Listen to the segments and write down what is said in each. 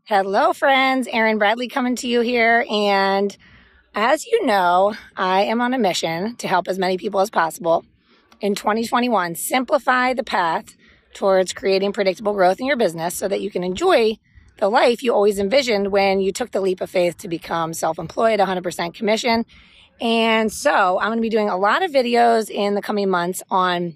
Hello, friends. Erin Bradley coming to you here. And as you know, I am on a mission to help as many people as possible in 2021 simplify the path towards creating predictable growth in your business so that you can enjoy the life you always envisioned when you took the leap of faith to become self-employed, 100% commission. And so I'm going to be doing a lot of videos in the coming months on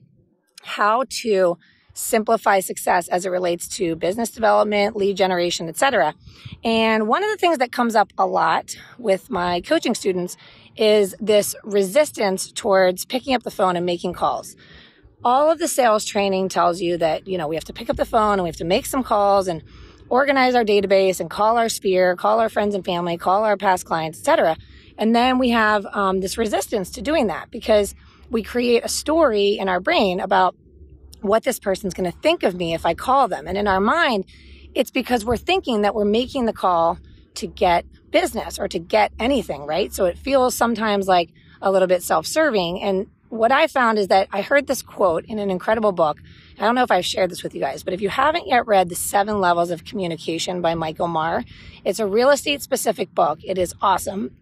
how to simplify success as it relates to business development, lead generation, etc. And one of the things that comes up a lot with my coaching students is this resistance towards picking up the phone and making calls. All of the sales training tells you that, we have to pick up the phone and we have to make some calls and organize our database and call our sphere, call our friends and family, call our past clients, etc. And then we have this resistance to doing that because we create a story in our brain about what this person's going to think of me if I call them. And in our mind, it's because we're thinking that we're making the call to get business or to get anything, right? So it feels sometimes like a little bit self-serving. And what I found is that I heard this quote in an incredible book. I don't know if I've shared this with you guys, but if you haven't yet read The 7 Levels of Communication by Michael Maher, it's a real estate specific book. It is awesome.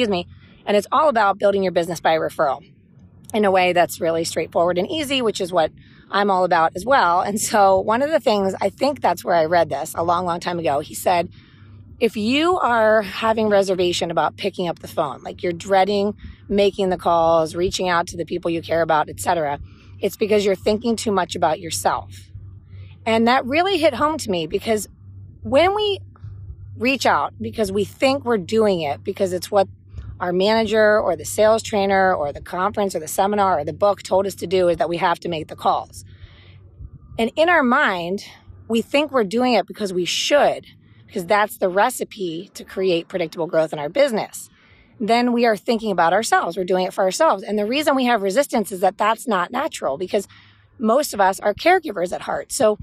And it's all about building your business by referral in a way that's really straightforward and easy, which is what I'm all about as well. And so one of the things, I think that's where I read this a long, long time ago. He said, if you are having reservation about picking up the phone, like you're dreading making the calls, reaching out to the people you care about, etc., it's because you're thinking too much about yourself. And that really hit home to me because when we reach out because we think we're doing it because it's what our manager or the sales trainer or the conference or the seminar or the book told us to do, is that we have to make the calls. And in our mind, we think we're doing it because we should, because that's the recipe to create predictable growth in our business. Then we are thinking about ourselves. We're doing it for ourselves. And the reason we have resistance is that that's not natural because most of us are caregivers at heart. So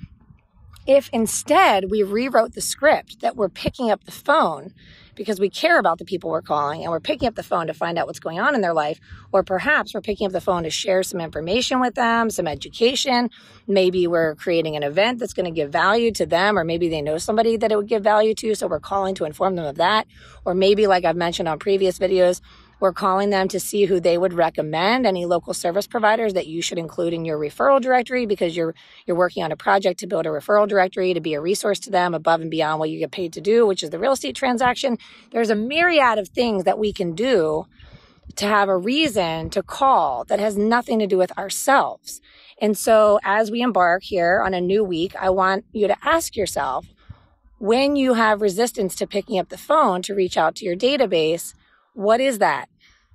if instead we rewrote the script that we're picking up the phone because we care about the people we're calling and we're picking up the phone to find out what's going on in their life, or perhaps we're picking up the phone to share some information with them, some education. Maybe we're creating an event that's going to give value to them, or maybe they know somebody that it would give value to, so we're calling to inform them of that. Or maybe, like I've mentioned on previous videos, we're calling them to see who they would recommend, any local service providers that you should include in your referral directory because you're working on a project to build a referral directory to be a resource to them above and beyond what you get paid to do, which is the real estate transaction. There's a myriad of things that we can do to have a reason to call that has nothing to do with ourselves. And so as we embark here on a new week, I want you to ask yourself, when you have resistance to picking up the phone to reach out to your database, what is that?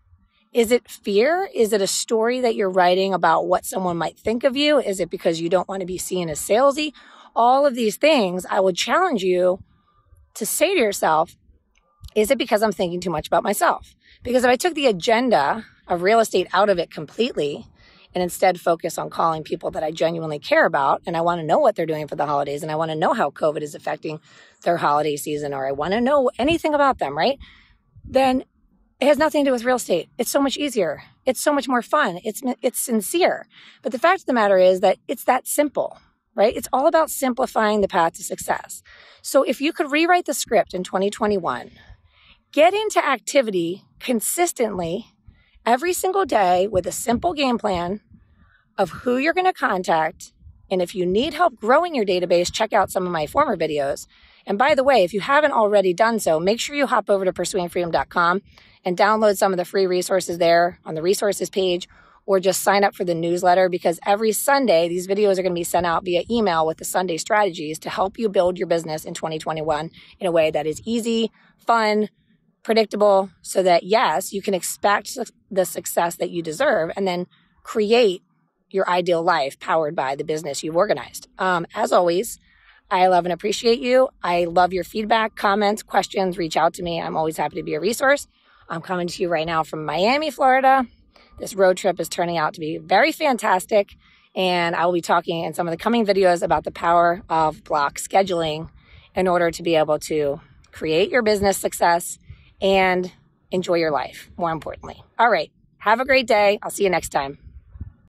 Is it fear? Is it a story that you're writing about what someone might think of you? Is it because you don't want to be seen as salesy? All of these things, I would challenge you to say to yourself, is it because I'm thinking too much about myself? Because if I took the agenda of real estate out of it completely and instead focus on calling people that I genuinely care about, and I want to know what they're doing for the holidays, and I want to know how COVID is affecting their holiday season, or I want to know anything about them, right? Then it has nothing to do with real estate. It's so much easier. It's so much more fun. It's sincere. But the fact of the matter is that it's that simple, right? It's all about simplifying the path to success. So if you could rewrite the script in 2021, get into activity consistently every single day with a simple game plan of who you're going to contact. And if you need help growing your database, check out some of my former videos. And by the way, if you haven't already done so, make sure you hop over to pursuingfreedom.com and download some of the free resources there on the resources page, or just sign up for the newsletter, because every Sunday, these videos are going to be sent out via email with the Sunday strategies to help you build your business in 2021 in a way that is easy, fun, predictable, so that, yes, you can expect the success that you deserve and then create your ideal life powered by the business you've organized. As always, I love and appreciate you. I love your feedback, comments, questions. Reach out to me. I'm always happy to be a resource. I'm coming to you right now from Miami, Florida. This road trip is turning out to be very fantastic, and I will be talking in some of the coming videos about the power of block scheduling in order to be able to create your business success and enjoy your life, more importantly. All right. Have a great day. I'll see you next time.